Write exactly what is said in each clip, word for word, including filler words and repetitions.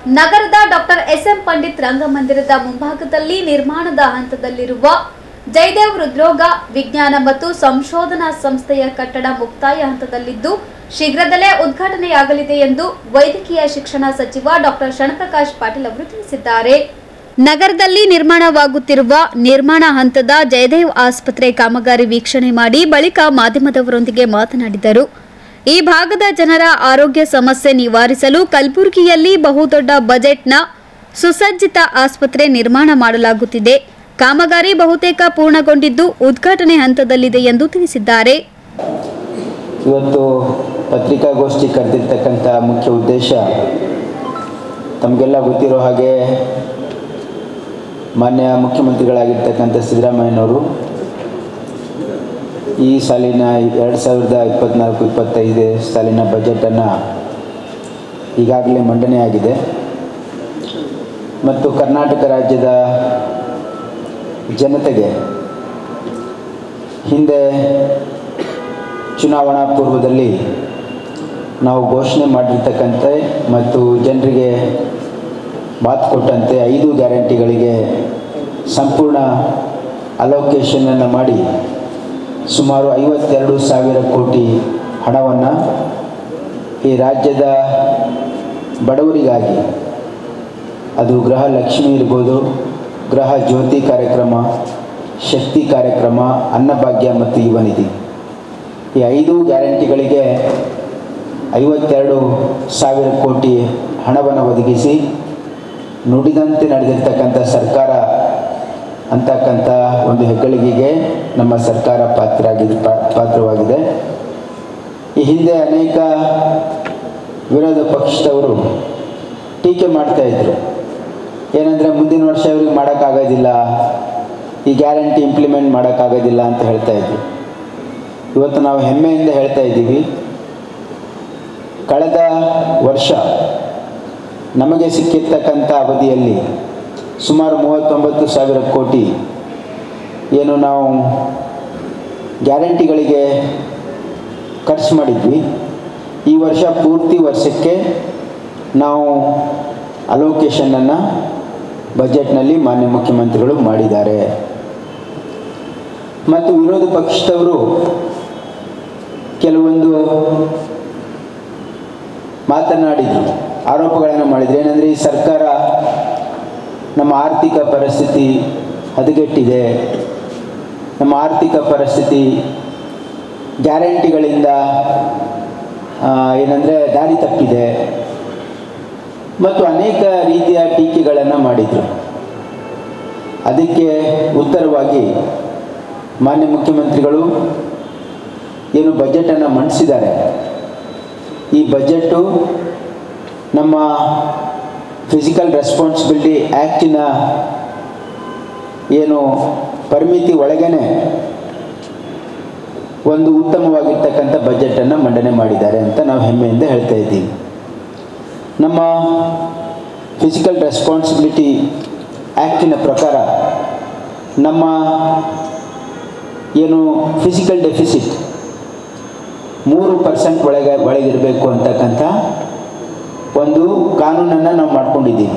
ನಗರದ doctor S M Pandit ರಂಗಮಂದಿರದ ಮುಂಭಾಗದಲ್ಲಿ ನಿರ್ಮಾಣದ ಹಂತದಲ್ಲಿರುವ ಜಯದೇವ್ ಹೃದ್ರೋಗ ವಿಜ್ಞಾನ ಮತ್ತು ಸಂಶೋಧನಾ ಸಂಸ್ಥೆಯ ಕಟ್ಟಡ ಮುಕ್ತಾಯ ಹಂತದಲ್ಲಿದ್ದು ಶೀಘ್ರದಲ್ಲೇ ಉದ್ಘಾಟನೆಯಾಗಲಿದೆ ಎಂದು ವೈದ್ಯಕೀಯ ಶಿಕ್ಷಣ ಸಚಿವ ಡಾಕ್ಟರ್ ಶರಣಪ್ರಕಾಶ್ ಪಾಟೀಲ್ ಅವರು ತಿಳಿಸಿದ್ದಾರೆ. ನಗರದಲ್ಲಿ ನಿರ್ಮಾಣವಾಗುತ್ತಿರುವ ನಿರ್ಮಾಣ ಹಂತದ ಜಯದೇವ್ ಆಸ್ಪತ್ರೆ ಕಾಮಗಾರಿ ವೀಕ್ಷಣೆ ಮಾಡಿ ಬಳಿಕ ಮಾಧ್ಯಮದವರೊಂದಿಗೆ ಮಾತನಾಡಿದರು. ಈ ಭಾಗದ ಜನರ ಆರೋಗ್ಯ ಸಮಸ್ಯೆ ನಿವಾರಿಸಲು ಕಲಬುರಗಿಯಲ್ಲಿ ಬಹುದೊಡ್ಡ ಬಜೆಟ್ನ ಸುಸಜ್ಜಿತ ಆಸ್ಪತ್ರೆ ನಿರ್ಮಾಣ ಮಾಡಲಾಗುತ್ತಿದೆ. ಕಾಮಗಾರಿ ಬಹುತೇಕ ಪೂರ್ಣಗೊಂಡಿದ್ದು ಉದ್ಘಾಟನೆ ಹಂತದಲ್ಲಿದೆ ಎಂದು ತಿಳಿಸಿದ್ದಾರೆ. ಇವತ್ತು ಪತ್ರಿಕಾಗೋಷ್ಠಿ ಕರೆದಿರ್ತಕ್ಕಂಥ ಮುಖ್ಯ ಉದ್ದೇಶ ತಮಗೆಲ್ಲ ಗೊತ್ತಿರೋ ಹಾಗೆ ಮಾನ್ಯ ಮುಖ್ಯಮಂತ್ರಿಗಳಾಗಿರ್ತಕ್ಕಂಥ ಸಿದ್ದರಾಮಯ್ಯನವರು ಈ ಸಾಲಿನ ಎರಡು ಸಾವಿರದ ಇಪ್ಪತ್ತ್ನಾಲ್ಕು ಇಪ್ಪತ್ತೈದು ಸಾಲಿನ ಬಜೆಟನ್ನು ಈಗಾಗಲೇ ಮಂಡನೆಯಾಗಿದೆ ಮತ್ತು ಕರ್ನಾಟಕ ರಾಜ್ಯದ ಜನತೆಗೆ ಹಿಂದೆ ಚುನಾವಣಾ ಪೂರ್ವದಲ್ಲಿ ನಾವು ಘೋಷಣೆ ಮಾಡಿರ್ತಕ್ಕಂತೆ ಮತ್ತು ಜನರಿಗೆ ಮಾತು ಕೊಟ್ಟಂತೆ ಐದು ಗ್ಯಾರಂಟಿಗಳಿಗೆ ಸಂಪೂರ್ಣ ಅಲೋಕೇಶನನ್ನು ಮಾಡಿ ಸುಮಾರು ಐವತ್ತೆರಡು ಸಾವಿರ ಕೋಟಿ ಹಣವನ್ನು ಈ ರಾಜ್ಯದ ಬಡವರಿಗಾಗಿ, ಅದು ಗೃಹ ಲಕ್ಷ್ಮಿ ಇರ್ಬೋದು, ಗೃಹ ಜ್ಯೋತಿ ಕಾರ್ಯಕ್ರಮ, ಶಕ್ತಿ ಕಾರ್ಯಕ್ರಮ, ಅನ್ನಭಾಗ್ಯ ಮತ್ತು ಯುವ ನಿಧಿ, ಈ ಐದು ಗ್ಯಾರಂಟಿಗಳಿಗೆ ಐವತ್ತೆರಡು ಸಾವಿರ ಕೋಟಿ ಹಣವನ್ನು ಒದಗಿಸಿ ನುಡಿದಂತೆ ನಡೆದಿರ್ತಕ್ಕಂಥ ಸರ್ಕಾರ ಅಂತಕ್ಕಂಥ ಒಂದು ಹೆಗ್ಗಳಿಕೆಗೆ ನಮ್ಮ ಸರ್ಕಾರ ಪಾತ್ರರಾಗಿ ಪಾತ್ರವಾಗಿದೆ. ಈ ಹಿಂದೆ ಅನೇಕ ವಿರೋಧ ಪಕ್ಷದವರು ಟೀಕೆ ಮಾಡ್ತಾಯಿದ್ರು. ಏನಂದರೆ ಮುಂದಿನ ವರ್ಷ ಇವ್ರಿಗೆ ಮಾಡೋಕ್ಕಾಗೋದಿಲ್ಲ, ಈ ಗ್ಯಾರಂಟಿ ಇಂಪ್ಲಿಮೆಂಟ್ ಮಾಡೋಕ್ಕಾಗೋದಿಲ್ಲ ಅಂತ ಹೇಳ್ತಾಯಿದ್ರು. ಇವತ್ತು ನಾವು ಹೆಮ್ಮೆಯಿಂದ ಹೇಳ್ತಾ ಇದ್ದೀವಿ, ಕಳೆದ ವರ್ಷ ನಮಗೆ ಸಿಕ್ಕಿರ್ತಕ್ಕಂಥ ಅವಧಿಯಲ್ಲಿ ಸುಮಾರು ಮೂವತ್ತೊಂಬತ್ತು ಸಾವಿರ ಕೋಟಿ ಏನು ನಾವು ಗ್ಯಾರಂಟಿಗಳಿಗೆ ಖರ್ಚು ಮಾಡಿದ್ವಿ. ಈ ವರ್ಷ ಪೂರ್ತಿ ವರ್ಷಕ್ಕೆ ನಾವು ಅಲೋಕೇಶನನ್ನು ಬಜೆಟ್ನಲ್ಲಿ ಮಾನ್ಯ ಮುಖ್ಯಮಂತ್ರಿಗಳು ಮಾಡಿದ್ದಾರೆ. ಮತ್ತು ವಿರೋಧ ಪಕ್ಷದವರು ಕೆಲವೊಂದು ಮಾತನಾಡಿದರು, ಆರೋಪಗಳನ್ನು ಮಾಡಿದರು. ಏನಂದರೆ ಈ ಸರ್ಕಾರ ನಮ್ಮ ಆರ್ಥಿಕ ಪರಿಸ್ಥಿತಿ ಹದಗೆಟ್ಟಿದೆ, ನಮ್ಮ ಆರ್ಥಿಕ ಪರಿಸ್ಥಿತಿ ಗ್ಯಾರಂಟಿಗಳಿಂದ ಏನಂದರೆ ದಾರಿ ತಪ್ಪಿದೆ ಮತ್ತು ಅನೇಕ ರೀತಿಯ ಟೀಕೆಗಳನ್ನು ಮಾಡಿದರು. ಅದಕ್ಕೆ ಉತ್ತರವಾಗಿ ಮಾನ್ಯ ಮುಖ್ಯಮಂತ್ರಿಗಳು ಏನು ಬಜೆಟನ್ನು ಮಂಡಿಸಿದ್ದಾರೆ, ಈ ಬಜೆಟು ನಮ್ಮ ಫಿಸಿಕಲ್ ರೆಸ್ಪಾನ್ಸಿಬಿಲಿಟಿ ಆ್ಯಕ್ಟಿನ ಏನು ಪರಿಮಿತಿ ಒಳಗೇ ಒಂದು ಉತ್ತಮವಾಗಿರ್ತಕ್ಕಂಥ ಬಜೆಟನ್ನು ಮಂಡನೆ ಮಾಡಿದ್ದಾರೆ ಅಂತ ನಾವು ಹೆಮ್ಮೆಯಿಂದ ಹೇಳ್ತಾ ಇದ್ದೀವಿ. ನಮ್ಮ ಫಿಸಿಕಲ್ ರೆಸ್ಪಾನ್ಸಿಬಿಲಿಟಿ ಆ್ಯಕ್ಟಿನ ಪ್ರಕಾರ ನಮ್ಮ ಏನು ಫಿಸಿಕಲ್ ಡೆಫಿಸಿಟ್ ಮೂರು ಪರ್ಸೆಂಟ್ ಒಳಗೆ ಒಳಗಿರಬೇಕು ಅಂತಕ್ಕಂಥ ಒಂದು ಕಾನೂನನ್ನು ನಾವು ಮಾಡ್ಕೊಂಡಿದ್ದೀವಿ.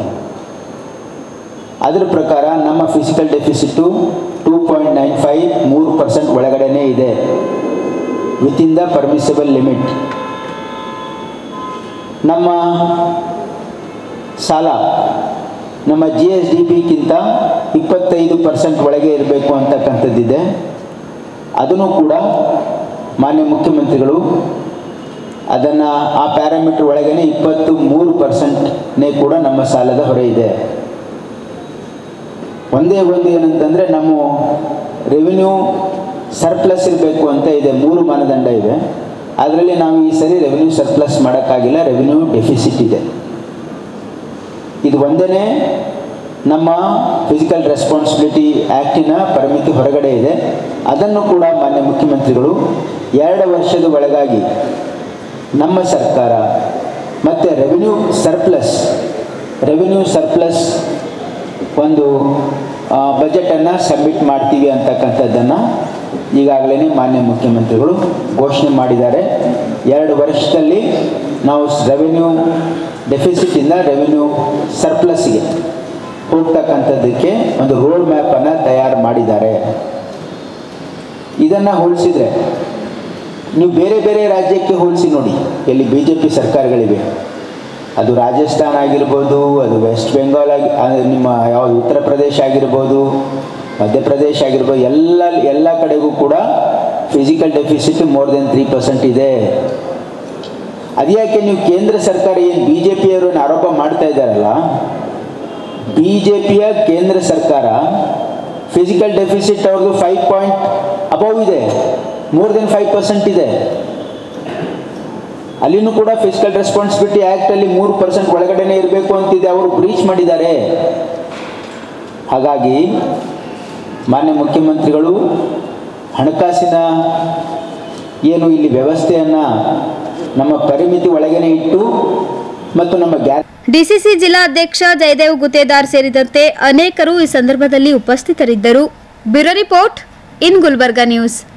ಅದರ ಪ್ರಕಾರ ನಮ್ಮ fiscal deficit two point nine five ಮೂರು ಪರ್ಸೆಂಟ್ ಒಳಗಡೆ ಇದೆ, ವಿತಿನ್ ದ ಪರ್ಮಿಸಿಬಲ್ ಲಿಮಿಟ್. ನಮ್ಮ ಸಾಲ ನಮ್ಮ ಜಿ ಎಸ್ ಡಿ ಪಿಗಿಂತ ಇಪ್ಪತ್ತೈದು ಪರ್ಸೆಂಟ್ ಒಳಗೆ ಇರಬೇಕು ಅಂತಕ್ಕಂಥದ್ದಿದೆ. ಅದನ್ನು ಕೂಡ ಮಾನ್ಯ ಮುಖ್ಯಮಂತ್ರಿಗಳು ಅದನ್ನು ಆ ಪ್ಯಾರಾಮೀಟರ್ ಒಳಗೇ ಇಪ್ಪತ್ತು ಮೂರು ಪರ್ಸೆಂಟ್ನೇ ಕೂಡ ನಮ್ಮ ಸಾಲದ ಹೊರೆ ಇದೆ. ಒಂದೇ ಒಂದು ಏನಂತಂದರೆ ನಮ್ಮ ರೆವಿನ್ಯೂ ಸರ್ಪ್ಲಸ್ ಇರಬೇಕು ಅಂತ ಇದೆ, ಮೂರು ಮಾನದಂಡ ಇದೆ. ಅದರಲ್ಲಿ ನಾವು ಈ ಸರಿ ರೆವಿನ್ಯೂ ಸರ್ಪ್ಲಸ್ ಮಾಡೋಕ್ಕಾಗಿಲ್ಲ, ರೆವಿನ್ಯೂ ಡೆಫಿಸಿಟ್ ಇದೆ. ಇದು ಒಂದೇ ನಮ್ಮ ಫಿಸಿಕಲ್ ರೆಸ್ಪಾನ್ಸಿಬಿಲಿಟಿ ಆ್ಯಕ್ಟಿನ ಪರಿಮಿತಿ ಹೊರಗಡೆ ಇದೆ. ಅದನ್ನು ಕೂಡ ಮಾನ್ಯ ಮುಖ್ಯಮಂತ್ರಿಗಳು ಎರಡು ವರ್ಷದ ಒಳಗಾಗಿ ನಮ್ಮ ಸರ್ಕಾರ ಮತ್ತು ರೆವಿನ್ಯೂ ಸರ್ಪ್ಲಸ್ ರೆವಿನ್ಯೂ ಸರ್ಪ್ಲಸ್ ಒಂದು ಬಜೆಟನ್ನು ಸಬ್ಮಿಟ್ ಮಾಡ್ತೀವಿ ಅಂತಕ್ಕಂಥದ್ದನ್ನು ಈಗಾಗಲೇ ಮಾನ್ಯ ಮುಖ್ಯಮಂತ್ರಿಗಳು ಘೋಷಣೆ ಮಾಡಿದ್ದಾರೆ. ಎರಡು ವರ್ಷದಲ್ಲಿ ನಾವು ರೆವಿನ್ಯೂ ಡೆಫಿಸಿಟಿಂದ ರೆವಿನ್ಯೂ ಸರ್ಪ್ಲಸ್ಗೆ ಹೋಗ್ತಕ್ಕಂಥದ್ದಕ್ಕೆ ಒಂದು ರೋಡ್ ಮ್ಯಾಪನ್ನು ತಯಾರು ಮಾಡಿದ್ದಾರೆ. ಇದನ್ನು ಹೋಲಿಸಿದರೆ ನೀವು ಬೇರೆ ಬೇರೆ ರಾಜ್ಯಕ್ಕೆ ಹೋಲಿಸಿ ನೋಡಿ, ಎಲ್ಲಿ ಬಿ ಜೆ ಪಿ ಸರ್ಕಾರಗಳಿವೆ, ಅದು ರಾಜಸ್ಥಾನ ಆಗಿರ್ಬೋದು, ಅದು ವೆಸ್ಟ್ ಬೆಂಗಾಲ್ ಆಗಿ, ನಿಮ್ಮ ಯಾವುದು ಉತ್ತರ ಪ್ರದೇಶ ಆಗಿರ್ಬೋದು, ಮಧ್ಯಪ್ರದೇಶ ಆಗಿರ್ಬೋದು, ಎಲ್ಲ ಎಲ್ಲ ಕಡೆಗೂ ಕೂಡ fiscal deficit more than three percent ಇದೆ. ಅದ್ಯಾಕೆ ನೀವು ಕೇಂದ್ರ ಸರ್ಕಾರ ಏನು ಬಿ ಜೆ ಪಿಯವರನ್ನು ಆರೋಪ ಮಾಡ್ತಾ ಇದ್ದಾರಲ್ಲ, ಬಿ ಜೆ ಪಿಯ ಕೇಂದ್ರ ಸರ್ಕಾರ ಫಿಸಿಕಲ್ ಡೆಫಿಸಿಟ್ ಅವ್ರದ್ದು ಫೈವ್ ಪಾಯಿಂಟ್ ಅಬೌವ್ ಇದೆ, ಮೋರ್ ದೆನ್ ಫೈವ್ ಪರ್ಸೆಂಟ್ ಇದೆ. ಅಲ್ಲಿನೂ ಕೂಡ ಫಿಸಿಕಲ್ ರೆಸ್ಪಾನ್ಸಿಬಿಲಿಟಿ ಆ್ಯಕ್ಟಲ್ಲಿ ಮೂರು ಪರ್ಸೆಂಟ್ ಒಳಗಡೆನೇ ಇರಬೇಕು ಅಂತಿದೆ, ಅವರು ಬ್ರೀಚ್ ಮಾಡಿದ್ದಾರೆ. ಹಾಗಾಗಿ ಮಾನ್ಯ ಮುಖ್ಯಮಂತ್ರಿಗಳು ಹಣಕಾಸಿನ ಏನು ಇಲ್ಲಿ ವ್ಯವಸ್ಥೆಯನ್ನು ನಮ್ಮ ಪರಿಮಿತಿ ಒಳಗೇನೆ ಇಟ್ಟು ಮತ್ತು ನಮ್ಮ ಗ್ಯಾ ಡಿಸಿಸಿ ಜಿಲ್ಲಾಧ್ಯಕ್ಷ ಜಯದೇವ್ ಗುತ್ತೇದಾರ್ ಸೇರಿದಂತೆ ಅನೇಕರು ಈ ಸಂದರ್ಭದಲ್ಲಿ ಉಪಸ್ಥಿತರಿದ್ದರು. Bureau report in Gulbarga news.